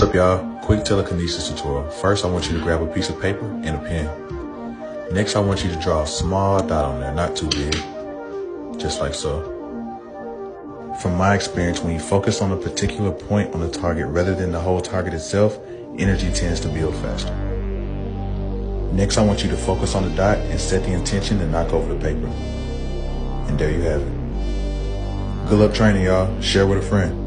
What's up, y'all? Quick telekinesis tutorial. First, I want you to grab a piece of paper and a pen. Next, I want you to draw a small dot on there, not too big, just like so. From my experience, when you focus on a particular point on the target rather than the whole target itself, energy tends to build faster. Next, I want you to focus on the dot and set the intention to knock over the paper. And there you have it. Good luck training, y'all. Share with a friend.